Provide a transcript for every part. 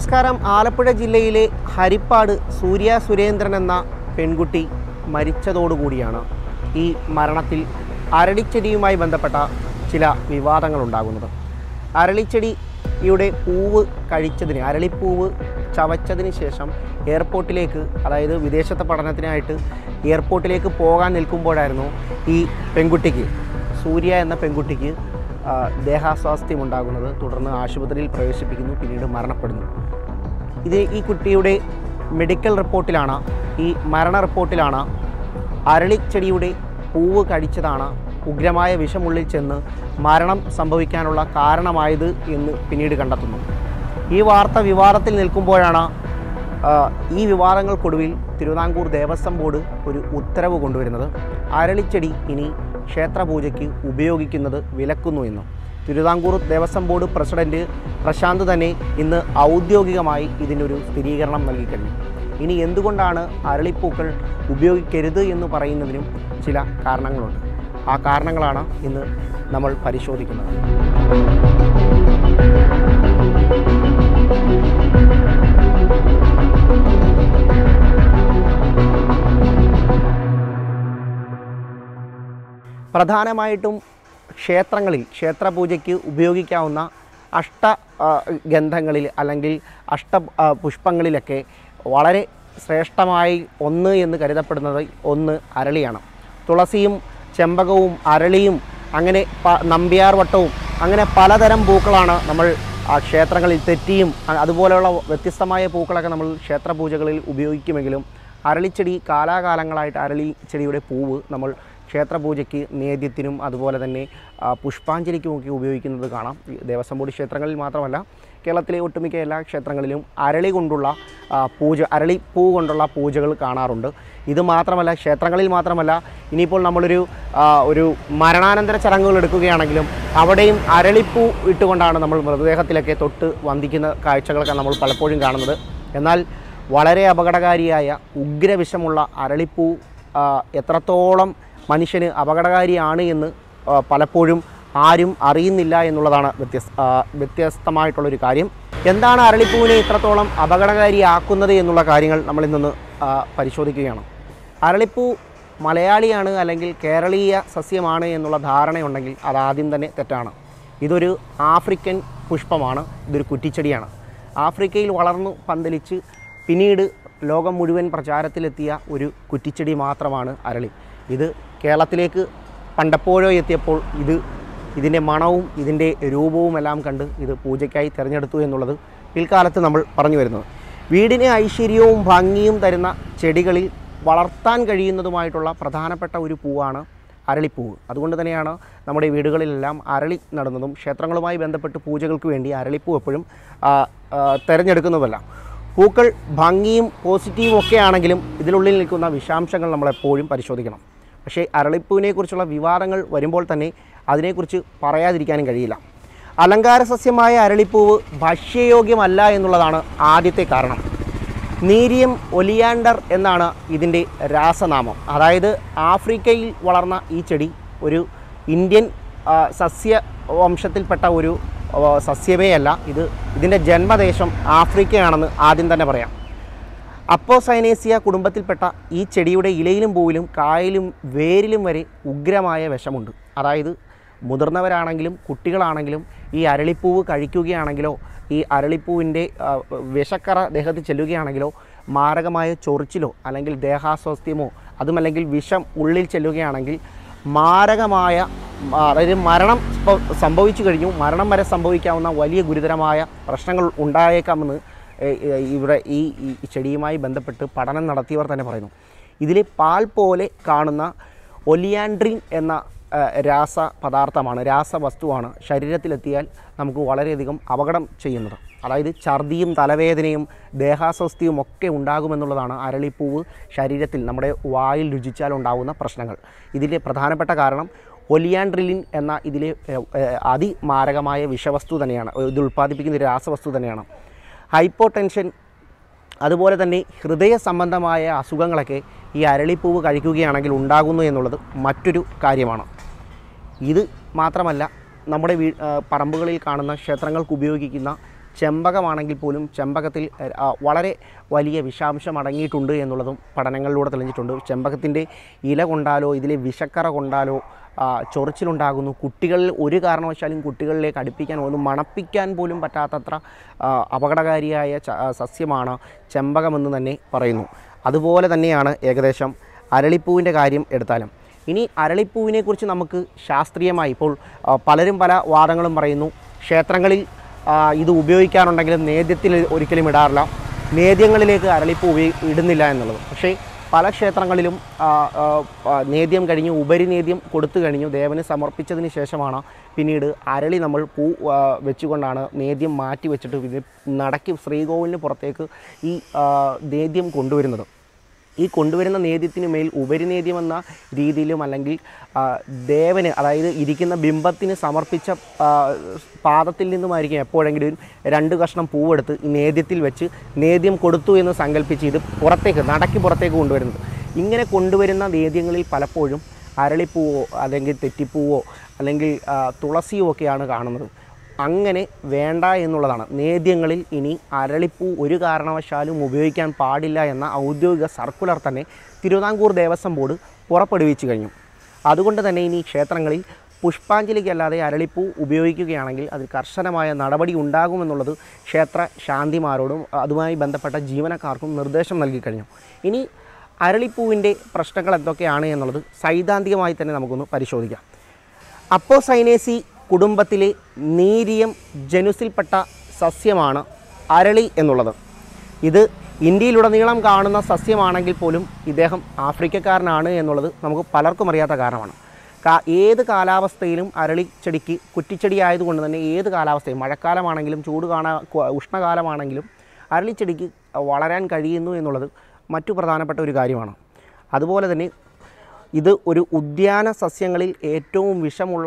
നമസ്കാരം. ആലപ്പുഴ ജില്ലയിലെ ഹരിപ്പാട് സൂര്യ സുരേന്ദ്രൻ എന്ന പെൺകുട്ടി മരിച്ചതോടുകൂടിയാണ് ഈ മരണത്തിൽ അരളിച്ചെടിയുമായി ബന്ധപ്പെട്ട ചില വിവാദങ്ങളുണ്ടാകുന്നത്. അരളിച്ചെടിയുടെ പൂവ് കഴിച്ചതിന്, അരളിപ്പൂവ് ചവച്ചതിന് ശേഷം എയർപോർട്ടിലേക്ക്, അതായത് വിദേശത്തെ പഠനത്തിനായിട്ട് എയർപോർട്ടിലേക്ക് പോകാൻ നിൽക്കുമ്പോഴായിരുന്നു ഈ പെൺകുട്ടിക്ക്, സൂര്യ എന്ന പെൺകുട്ടിക്ക് ദേഹാസ്വാസ്ഥ്യമുണ്ടാകുന്നത്. തുടർന്ന് ആശുപത്രിയിൽ പ്രവേശിപ്പിക്കുന്നു, പിന്നീട് മരണപ്പെടുന്നു. ഈ കുട്ടിയുടെ മെഡിക്കൽ റിപ്പോർട്ടിലാണ്, ഈ മരണ റിപ്പോർട്ടിലാണ് അരളിച്ചെടിയുടെ പൂവ് കഴിച്ചതാണ് ഉഗ്രമായ വിഷമുള്ളിൽ ചെന്ന് മരണം സംഭവിക്കാനുള്ള കാരണമായത് എന്ന് പിന്നീട് കണ്ടെത്തുന്നു. ഈ വാർത്ത വിവാദത്തിൽ നിൽക്കുമ്പോഴാണ് ഈ വിവാദങ്ങൾക്കൊടുവിൽ തിരുവിതാംകൂർ ദേവസ്വം ബോർഡ് ഒരു ഉത്തരവ് കൊണ്ടുവരുന്നത്. അരളിച്ചെടി ഇനി ക്ഷേത്രപൂജയ്ക്ക് ഉപയോഗിക്കുന്നത് വിലക്കുന്നു എന്ന്. തിരുവിതാംകൂർ ദേവസ്വം ബോർഡ് പ്രസിഡന്റ് പ്രശാന്ത് തന്നെ ഇന്ന് ഔദ്യോഗികമായി ഇതിനൊരു സ്ഥിരീകരണം നൽകിക്കഴിഞ്ഞു. ഇനി എന്തുകൊണ്ടാണ് അരളിപ്പൂക്കൾ ഉപയോഗിക്കരുത് എന്ന് പറയുന്നതിനും ചില കാരണങ്ങളുണ്ട്. ആ കാരണങ്ങളാണ് ഇന്ന് നമ്മൾ പരിശോധിക്കുന്നത്. പ്രധാനമായിട്ടും ക്ഷേത്രങ്ങളിൽ, ക്ഷേത്രപൂജയ്ക്ക് ഉപയോഗിക്കാവുന്ന അഷ്ടഗന്ധങ്ങളിൽ അല്ലെങ്കിൽ പുഷ്പങ്ങളിലൊക്കെ വളരെ ശ്രേഷ്ഠമായി ഒന്ന് എന്ന് കരുതപ്പെടുന്നത് ഒന്ന് അരളിയാണ്. തുളസിയും ചെമ്പകവും അരളിയും അങ്ങനെ നമ്പ്യാർ വട്ടവും അങ്ങനെ പലതരം പൂക്കളാണ് നമ്മൾ ക്ഷേത്രങ്ങളിൽ, തെറ്റിയും അതുപോലെയുള്ള വ്യത്യസ്തമായ പൂക്കളൊക്കെ നമ്മൾ ക്ഷേത്രപൂജകളിൽ ഉപയോഗിക്കുമെങ്കിലും അരളിച്ചെടി കാലാകാലങ്ങളായിട്ട് അരളിച്ചെടിയുടെ പൂവ് നമ്മൾ ക്ഷേത്രപൂജയ്ക്ക്, നേദ്യത്തിനും അതുപോലെ തന്നെ പുഷ്പാഞ്ജലിക്കുമൊക്കെ ഉപയോഗിക്കുന്നത് കാണാം. ദേവസ്വം ബോർഡ് ക്ഷേത്രങ്ങളിൽ മാത്രമല്ല, കേരളത്തിലെ ഒട്ടുമിക്ക എല്ലാ ക്ഷേത്രങ്ങളിലും അരളിപ്പൂ കൊണ്ടുള്ള പൂജകൾ കാണാറുണ്ട്. ഇത് മാത്രമല്ല, ക്ഷേത്രങ്ങളിൽ മാത്രമല്ല, ഇനിയിപ്പോൾ നമ്മളൊരു മരണാനന്തര ചടങ്ങുകൾ എടുക്കുകയാണെങ്കിലും അവിടെയും അരളിപ്പൂ ഇട്ടുകൊണ്ടാണ് നമ്മൾ മൃതദേഹത്തിലൊക്കെ തൊട്ട് വന്ദിക്കുന്ന കാഴ്ചകളൊക്കെ നമ്മൾ പലപ്പോഴും കാണുന്നത്. എന്നാൽ വളരെ അപകടകാരിയായ ഉഗ്രവിഷമുള്ള അരളിപ്പൂ എത്രത്തോളം മനുഷ്യന് അപകടകാരിയാണ് എന്ന് പലപ്പോഴും ആരും അറിയുന്നില്ല എന്നുള്ളതാണ് വ്യത്യസ്തമായിട്ടുള്ളൊരു കാര്യം. എന്താണ് അരളിപ്പൂവിനെ ഇത്രത്തോളം അപകടകാരിയാക്കുന്നത് എന്നുള്ള കാര്യങ്ങൾ നമ്മളിന്നൊന്ന് പരിശോധിക്കുകയാണ്. അരളിപ്പൂ മലയാളിയാണ് അല്ലെങ്കിൽ കേരളീയ സസ്യമാണ് എന്നുള്ള ധാരണയുണ്ടെങ്കിൽ അതാദ്യം തന്നെ തെറ്റാണ്. ഇതൊരു ആഫ്രിക്കൻ പുഷ്പമാണ്, ഇതൊരു കുറ്റിച്ചെടിയാണ്. ആഫ്രിക്കയിൽ വളർന്നു പന്തലിച്ച് പിന്നീട് ലോകം മുഴുവൻ പ്രചാരത്തിലെത്തിയ ഒരു കുറ്റിച്ചെടി മാത്രമാണ് അരളി. ഇത് കേരളത്തിലേക്ക് പണ്ടെപ്പോഴോ എത്തിയപ്പോൾ ഇതിൻ്റെ മണവും ഇതിൻ്റെ രൂപവും എല്ലാം കണ്ട് ഇത് പൂജയ്ക്കായി തിരഞ്ഞെടുത്തു എന്നുള്ളത് പിൽക്കാലത്ത് നമ്മൾ പറഞ്ഞു വരുന്നത്. വീടിന് ഐശ്വര്യവും ഭംഗിയും തരുന്ന ചെടികളിൽ വളർത്താൻ കഴിയുന്നതുമായിട്ടുള്ള പ്രധാനപ്പെട്ട ഒരു പൂവാണ് അരളിപ്പൂവ്. അതുകൊണ്ട് തന്നെയാണ് നമ്മുടെ വീടുകളിലെല്ലാം അരളി നടുന്നതും ക്ഷേത്രങ്ങളുമായി ബന്ധപ്പെട്ട് പൂജകൾക്ക് വേണ്ടി അരളിപ്പൂ എപ്പോഴും തിരഞ്ഞെടുക്കുന്നതല്ല. പൂക്കൾ ഭംഗിയും പോസിറ്റീവും ഒക്കെ ആണെങ്കിലും ഇതിനുള്ളിൽ നിൽക്കുന്ന വിഷാംശങ്ങൾ നമ്മളെപ്പോഴും പരിശോധിക്കണം. പക്ഷേ അരളിപ്പൂവിനെക്കുറിച്ചുള്ള വിവാദങ്ങൾ വരുമ്പോൾ തന്നെ അതിനെക്കുറിച്ച് പറയാതിരിക്കാനും കഴിയില്ല. അലങ്കാര സസ്യമായ അരളിപ്പൂവ് ഭക്ഷ്യയോഗ്യമല്ല എന്നുള്ളതാണ് ആദ്യത്തെ കാരണം. നീരിയം ഒലിയാണ്ടർ എന്നാണ് ഇതിൻ്റെ രാസനാമം. അതായത് ആഫ്രിക്കയിൽ വളർന്ന ഈ ചെടി ഒരു ഇന്ത്യൻ സസ്യവംശത്തിൽപ്പെട്ട ഒരു സസ്യമേ അല്ല. ഇതിൻ്റെ ജന്മദേശം ആഫ്രിക്കയാണെന്ന് ആദ്യം തന്നെ പറയാം. അപ്പോസൈനേസിയ കുടുംബത്തിൽപ്പെട്ട ഈ ചെടിയുടെ ഇലയിലും പൂവിലും കായലും വേരിലും വരെ ഉഗ്രമായ വിഷമുണ്ട്. അതായത് മുതിർന്നവരാണെങ്കിലും കുട്ടികളാണെങ്കിലും ഈ അരളിപ്പൂവ് കഴിക്കുകയാണെങ്കിലോ ഈ അരളിപ്പൂവിൻ്റെ വിഷക്കറ ദേഹത്തിൽ ചെല്ലുകയാണെങ്കിലോ മാരകമായ ചൊറിച്ചിലോ അല്ലെങ്കിൽ ദേഹാസ്വാസ്ഥ്യമോ അതുമല്ലെങ്കിൽ വിഷം ഉള്ളിൽ ചെല്ലുകയാണെങ്കിൽ മാരകമായ, അതായത് മരണം സംഭവിച്ചു കഴിഞ്ഞു, മരണം വരെ സംഭവിക്കാവുന്ന വലിയ ഗുരുതരമായ പ്രശ്നങ്ങൾ ഉണ്ടായേക്കാമെന്ന് ഇവിടെ ഈ ചെടിയുമായി ബന്ധപ്പെട്ട് പഠനം നടത്തിയവർ തന്നെ പറയുന്നു. ഇതിലെ പാൽ പോലെ കാണുന്ന ഒലിയാൻഡ്രിൻ എന്ന രാസപദാർത്ഥമാണ്, രാസവസ്തുവാണ് ശരീരത്തിലെത്തിയാൽ നമുക്ക് വളരെയധികം അപകടം ചെയ്യുന്നത്. അതായത് ഛർദിയും തലവേദനയും ദേഹാസ്വസ്ഥയും ഒക്കെ ഉണ്ടാകുമെന്നുള്ളതാണ് അരളിപ്പൂവ് ശരീരത്തിൽ നമ്മുടെ വായിൽ രുചിച്ചാൽ ഉണ്ടാകുന്ന പ്രശ്നങ്ങൾ. ഇതിലെ പ്രധാനപ്പെട്ട കാരണം ഒലിയാൻഡ്രിലിൻ എന്ന ഇതിലെ അതിമാരകമായ വിഷവസ്തു തന്നെയാണ്, ഇത് ഉൽപ്പാദിപ്പിക്കുന്ന ഒരു രാസവസ്തു തന്നെയാണ്. ഹൈപ്പോടെൻഷൻ അതുപോലെ തന്നെ ഹൃദയ സംബന്ധമായ അസുഖങ്ങളൊക്കെ ഈ അരളിപ്പൂവ് കഴിക്കുകയാണെങ്കിൽ ഉണ്ടാകുന്നു എന്നുള്ളത് മറ്റൊരു കാര്യമാണ്. ഇത് മാത്രമല്ല, നമ്മുടെ പറമ്പുകളിൽ കാണുന്ന ക്ഷേത്രങ്ങൾക്ക് ഉപയോഗിക്കുന്ന ചെമ്പകമാണെങ്കിൽ പോലും ചെമ്പകത്തിൽ വളരെ വലിയ വിഷാംശം അടങ്ങിയിട്ടുണ്ട് എന്നുള്ളതും പഠനങ്ങളിലൂടെ തെളിഞ്ഞിട്ടുണ്ട്. ചെമ്പകത്തിൻ്റെ ഇല കൊണ്ടാലോ ഇതിലെ വിഷക്കറ കൊണ്ടാലോ ചൊറിച്ചിലുണ്ടാകുന്നു. കുട്ടികളിൽ ഒരു കാരണവശാലും കുട്ടികളിലേക്ക് അടുപ്പിക്കാൻ പോലും മണപ്പിക്കാൻ പോലും പറ്റാത്തത്ര അപകടകാരിയായ സസ്യമാണ് ചെമ്പകമെന്ന് തന്നെ പറയുന്നു. അതുപോലെ തന്നെയാണ് ഏകദേശം അരളിപ്പൂവിൻ്റെ കാര്യം എടുത്താലും. ഇനി അരളിപ്പൂവിനെക്കുറിച്ച് നമുക്ക് ശാസ്ത്രീയമായി ഇപ്പോൾ പലരും പല വാദങ്ങളും പറയുന്നു. ക്ഷേത്രങ്ങളിൽ ഇത് ഉപയോഗിക്കാറുണ്ടെങ്കിലും നേദ്യത്തിൽ ഒരിക്കലും ഇടാറില്ല, നേദ്യങ്ങളിലേക്ക് അരളിപ്പൂ ഇടുന്നില്ല എന്നുള്ളത്. പക്ഷേ പല ക്ഷേത്രങ്ങളിലും നേദ്യം കഴിഞ്ഞ് ഉപരിനേദ്യം കൊടുത്തു കഴിഞ്ഞു ദേവന് സമർപ്പിച്ചതിന് ശേഷമാണ് പിന്നീട് അരളി നമ്മൾ പൂ വെച്ചുകൊണ്ടാണ് നേദ്യം മാറ്റി വെച്ചിട്ട് ഇത് നടക്കി ശ്രീകോവിലിന് പുറത്തേക്ക് ഈ നേദ്യം കൊണ്ടുവരുന്നത്. ഈ കൊണ്ടുവരുന്ന നേദ്യത്തിന് മേൽ ഉപരിനേദ്യം എന്ന രീതിയിലും അല്ലെങ്കിൽ ദേവന്, അതായത് ഇരിക്കുന്ന ബിംബത്തിന് സമർപ്പിച്ച പാദത്തിൽ നിന്നുമായിരിക്കും എപ്പോഴെങ്കിലും 2 കഷ്ണം പൂവെടുത്ത് ഈ നേദ്യത്തിൽ വെച്ച് നേദ്യം കൊടുത്തു എന്ന് സങ്കല്പിച്ച് ഇത് നടക്കി പുറത്തേക്ക് കൊണ്ടുവരുന്നത്. ഇങ്ങനെ കൊണ്ടുവരുന്ന നേദ്യങ്ങളിൽ പലപ്പോഴും അരളിപ്പൂവോ അല്ലെങ്കിൽ തെറ്റിപ്പൂവോ അല്ലെങ്കിൽ തുളസിയോ ഒക്കെയാണ് കാണുന്നത്. അങ്ങനെ വേണ്ട എന്നുള്ളതാണ്. നേദ്യങ്ങളിൽ ഇനി അരളിപ്പൂ ഒരു കാരണവശാലും ഉപയോഗിക്കാൻ പാടില്ല എന്ന ഔദ്യോഗിക സർക്കുലർ തന്നെ തിരുവിതാംകൂർ ദേവസ്വം ബോർഡ് പുറപ്പെടുവിച്ചു കഴിഞ്ഞു. അതുകൊണ്ട് തന്നെ ഇനി ക്ഷേത്രങ്ങളിൽ പുഷ്പാഞ്ജലിക്കല്ലാതെ അരളിപ്പൂ ഉപയോഗിക്കുകയാണെങ്കിൽ അതിൽ കർശനമായ നടപടി ഉണ്ടാകുമെന്നുള്ളത് ക്ഷേത്ര ശാന്തിമാരോടും അതുമായി ബന്ധപ്പെട്ട ജീവനക്കാർക്കും നിർദ്ദേശം നൽകി കഴിഞ്ഞു. ഇനി അരളിപ്പൂവിൻ്റെ പ്രശ്നങ്ങൾ എന്തൊക്കെയാണ് എന്നുള്ളത് സൈദ്ധാന്തികമായി തന്നെ നമുക്കൊന്ന് പരിശോധിക്കാം. അപ്പോസൈനേസി കുടുംബത്തിലെ നീരിയം ജനുസിൽപ്പെട്ട സസ്യമാണ് അരളി എന്നുള്ളത്. ഇത് ഇന്ത്യയിലുടനീളം കാണുന്ന സസ്യമാണെങ്കിൽ പോലും ഇദ്ദേഹം ആഫ്രിക്കക്കാരനാണ് എന്നുള്ളത് നമുക്ക് പലർക്കും അറിയാത്ത കാരണമാണ്. ഏത് കാലാവസ്ഥയിലും അരളി ചെടിക്ക് കുറ്റിച്ചെടി ആയതുകൊണ്ട് തന്നെ ഏത് കാലാവസ്ഥയും മഴക്കാലമാണെങ്കിലും ഉഷ്ണകാലമാണെങ്കിലും അരളിച്ചെടിക്ക് വളരാൻ കഴിയുന്നു എന്നുള്ളത് മറ്റു പ്രധാനപ്പെട്ട ഒരു കാര്യമാണ്. അതുപോലെ തന്നെ ഇത് ഒരു ഉദ്യാന സസ്യങ്ങളിൽ ഏറ്റവും വിഷമുള്ള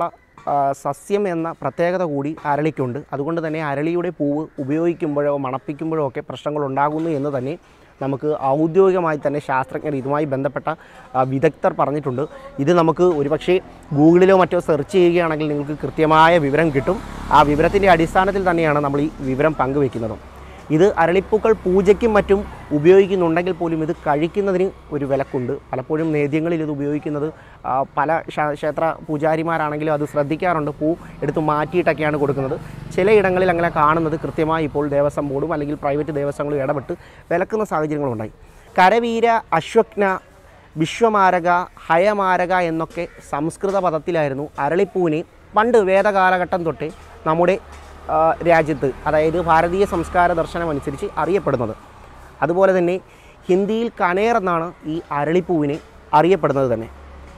സസ്യം എന്ന പ്രത്യേകത കൂടി അരളിക്കുണ്ട്. അതുകൊണ്ട് തന്നെ അരളിയുടെ പൂവ് ഉപയോഗിക്കുമ്പോഴോ മണപ്പിക്കുമ്പോഴോ ഒക്കെ പ്രശ്നങ്ങളുണ്ടാകുന്നു എന്ന് തന്നെ നമുക്ക് ഔദ്യോഗികമായി തന്നെ ശാസ്ത്രജ്ഞർ ഇതുമായി ബന്ധപ്പെട്ട വിദഗ്ധർ പറഞ്ഞിട്ടുണ്ട്. ഇത് നമുക്ക് ഒരുപക്ഷെ ഗൂഗിളിലോ മറ്റോ സെർച്ച് ചെയ്യുകയാണെങ്കിൽ നിങ്ങൾക്ക് കൃത്യമായ വിവരം കിട്ടും. ആ വിവരത്തിൻ്റെ അടിസ്ഥാനത്തിൽ തന്നെയാണ് നമ്മൾ ഈ വിവരം പങ്കുവെക്കുന്നതും. ഇത് അരളിപ്പൂക്കൾ പൂജയ്ക്കും മറ്റും ഉപയോഗിക്കുന്നുണ്ടെങ്കിൽ പോലും ഇത് കഴിക്കുന്നതിന് ഒരു വിലക്കുണ്ട്. പലപ്പോഴും നേദ്യങ്ങളിൽ ഇത് ഉപയോഗിക്കുന്നത് പല ക്ഷേത്ര പൂജാരിമാരാണെങ്കിലും അത് ശ്രദ്ധിക്കാറുണ്ട്. പൂ എടുത്ത് മാറ്റിയിട്ടൊക്കെയാണ് കൊടുക്കുന്നത്. ചിലയിടങ്ങളിൽ അങ്ങനെ കാണുന്നത് കൃത്യമായി ഇപ്പോൾ ദേവസ്വം ബോർഡും അല്ലെങ്കിൽ പ്രൈവറ്റ് ദേവസ്വങ്ങളും ഇടപെട്ട് വിലക്കുന്ന സാഹചര്യങ്ങളുണ്ടായി. കരവീര, അശ്വജ്ഞ, വിശ്വമാരക, ഹയമാരക എന്നൊക്കെ സംസ്കൃത പദത്തിലായിരുന്നു അരളിപ്പൂവിനെ പണ്ട് വേദകാലഘട്ടം തൊട്ടേ നമ്മുടെ രാജ്യത്ത്, അതായത് ഭാരതീയ സംസ്കാര ദർശനം അനുസരിച്ച് അറിയപ്പെടുന്നത്. അതുപോലെ തന്നെ ഹിന്ദിയിൽ കനേർ എന്നാണ് ഈ അരളിപ്പൂവിനെ അറിയപ്പെടുന്നത് തന്നെ.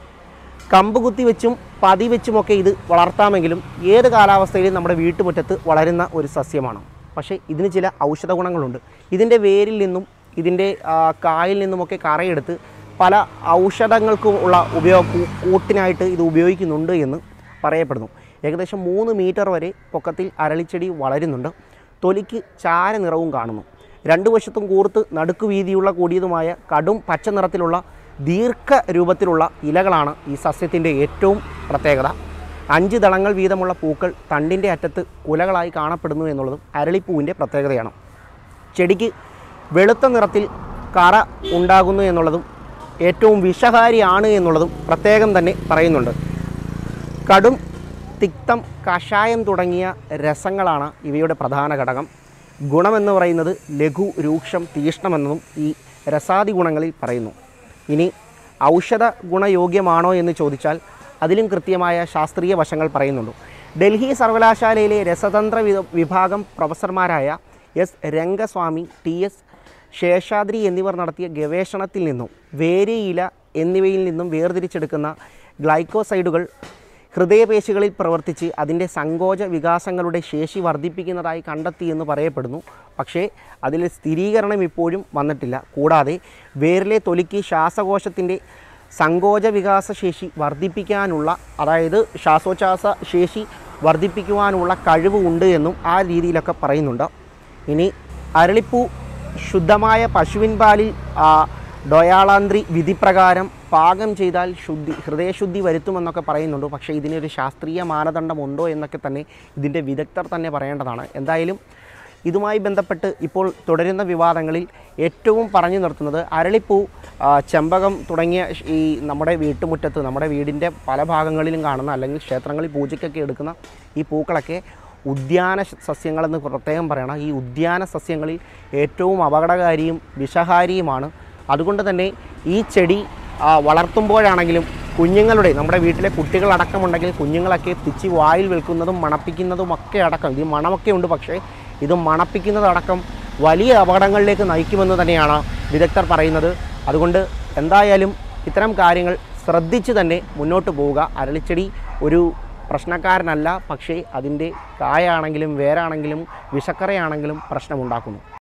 കമ്പ് കുത്തി വെച്ചും പതി വെച്ചുമൊക്കെ ഇത് വളർത്താമെങ്കിലും ഏത് കാലാവസ്ഥയിലും നമ്മുടെ വീട്ടുമുറ്റത്ത് വളരുന്ന ഒരു സസ്യമാണ്. പക്ഷേ ഇതിന് ചില ഔഷധ ഗുണങ്ങളുണ്ട്. ഇതിൻ്റെ വേരിൽ നിന്നും ഇതിൻ്റെ കായിൽ നിന്നുമൊക്കെ കറയെടുത്ത് പല ഔഷധങ്ങൾക്കും ഉള്ള കൂട്ടിനായിട്ട് ഇത് ഉപയോഗിക്കുന്നുണ്ട് എന്ന് പറയപ്പെടുന്നു. ഏകദേശം 3 മീറ്റർ വരെ പൊക്കത്തിൽ അരളിച്ചെടി വളരുന്നുണ്ട്. തൊലിക്ക് ചാര നിറവും കാണുന്നു. 2 വശത്തും കൂർത്ത് നടുക്ക് വീതിയുള്ള കൂടിയതുമായ കടും പച്ച നിറത്തിലുള്ള ദീർഘ രൂപത്തിലുള്ള ഇലകളാണ് ഈ സസ്യത്തിൻ്റെ ഏറ്റവും പ്രത്യേകത. 5 ദളങ്ങൾ വീതമുള്ള പൂക്കൾ തണ്ടിൻ്റെ അറ്റത്ത് കുലകളായി കാണപ്പെടുന്നു എന്നുള്ളതും അരളിപ്പൂവിൻ്റെ പ്രത്യേകതയാണ്. ചെടിക്ക് വെളുത്ത നിറത്തിൽ കറ ഉണ്ടാകുന്നു എന്നുള്ളതും ഏറ്റവും വിഷകാരിയാണ് എന്നുള്ളതും പ്രത്യേകം തന്നെ പറയുന്നുണ്ട്. കടും, തിക്തം, കഷായം തുടങ്ങിയ രസങ്ങളാണ് ഇവയുടെ പ്രധാന ഘടകം. ഗുണമെന്ന് പറയുന്നത് ലഘു, രൂക്ഷം, തീഷ്ണമെന്നതും ഈ രസാദി ഗുണങ്ങളിൽ പറയുന്നു. ഇനി ഔഷധ ഗുണയോഗ്യമാണോ എന്ന് ചോദിച്ചാൽ അതിലും കൃത്യമായ ശാസ്ത്രീയ വശങ്ങൾ പറയുന്നുണ്ട്. ഡൽഹി സർവകലാശാലയിലെ രസതന്ത്ര വിഭാഗം പ്രൊഫസർമാരായ S Rangaswamy, T S Seshadri എന്നിവർ നടത്തിയ ഗവേഷണത്തിൽ നിന്നും വേര്, ഇല എന്നിവയിൽ നിന്നും വേർതിരിച്ചെടുക്കുന്ന ഗ്ലൈക്കോസൈഡുകൾ ഹൃദയപേശികളിൽ പ്രവർത്തിച്ച് അതിൻ്റെ സങ്കോച വികാസങ്ങളുടെ ശേഷി വർദ്ധിപ്പിക്കുന്നതായി കണ്ടെത്തിയെന്ന് പറയപ്പെടുന്നു. പക്ഷേ അതിൽ സ്ഥിരീകരണം ഇപ്പോഴും വന്നിട്ടില്ല. കൂടാതെ വേരിലെ തൊലിക്ക് ശ്വാസകോശത്തിൻ്റെ സങ്കോച വികാസ ശേഷി വർദ്ധിപ്പിക്കാനുള്ള, അതായത് ശ്വാസോച്ഛ്വാസ ശേഷി വർദ്ധിപ്പിക്കുവാനുള്ള കഴിവ് ഉണ്ട് എന്നും ആ രീതിയിലൊക്കെ പറയുന്നുണ്ട്. ഇനി അരളിപ്പൂ ശുദ്ധമായ പശുവിൻ പാലിൽ ഡോയാളാന്ത്രി വിധിപ്രകാരം പാകം ചെയ്താൽ ഹൃദയശുദ്ധി വരുത്തുമെന്നൊക്കെ പറയുന്നുണ്ട്. പക്ഷേ ഇതിനൊരു ശാസ്ത്രീയ മാനദണ്ഡമുണ്ടോ എന്നൊക്കെ തന്നെ ഇതിൻ്റെ വിദഗ്ധർ തന്നെ പറയേണ്ടതാണ്. എന്തായാലും ഇതുമായി ബന്ധപ്പെട്ട് ഇപ്പോൾ തുടരുന്ന വിവാദങ്ങളിൽ ഏറ്റവും പറഞ്ഞു നിർത്തുന്നത് അരളിപ്പൂ, ചെമ്പകം തുടങ്ങിയ ഈ നമ്മുടെ വീട്ടുമുറ്റത്ത്, നമ്മുടെ വീടിൻ്റെ പല ഭാഗങ്ങളിലും കാണുന്ന, അല്ലെങ്കിൽ ക്ഷേത്രങ്ങളിൽ പൂജയ്ക്കൊക്കെ എടുക്കുന്ന ഈ പൂക്കളൊക്കെ ഉദ്യാന സസ്യങ്ങളെന്ന് പ്രത്യേകം പറയണം. ഈ ഉദ്യാന സസ്യങ്ങളിൽ ഏറ്റവും അപകടകാരിയും വിഷഹാരിയുമാണ്. അതുകൊണ്ട് തന്നെ ഈ ചെടി വളർത്തുമ്പോഴാണെങ്കിലും കുഞ്ഞുങ്ങളുടെ, നമ്മുടെ വീട്ടിലെ കുട്ടികളടക്കമുണ്ടെങ്കിൽ കുഞ്ഞുങ്ങളൊക്കെ പിച്ചി വായിൽ വെക്കുന്നതും മണപ്പിക്കുന്നതുമൊക്കെ അടക്കം, ഇത് മണമൊക്കെ ഉണ്ട്, പക്ഷേ ഇത് മണപ്പിക്കുന്നതടക്കം വലിയ അപകടങ്ങളിലേക്ക് നയിക്കുമെന്ന് തന്നെയാണ് വിദഗ്ധർ പറയുന്നത്. അതുകൊണ്ട് എന്തായാലും ഇത്തരം കാര്യങ്ങൾ ശ്രദ്ധിച്ച് തന്നെ മുന്നോട്ട് പോവുക. അരളിച്ചെടി ഒരു പ്രശ്നക്കാരനല്ല, പക്ഷേ അതിൻ്റെ കായാണെങ്കിലും വേരാണെങ്കിലും വിഷക്കറയാണെങ്കിലും പ്രശ്നമുണ്ടാക്കുന്നു.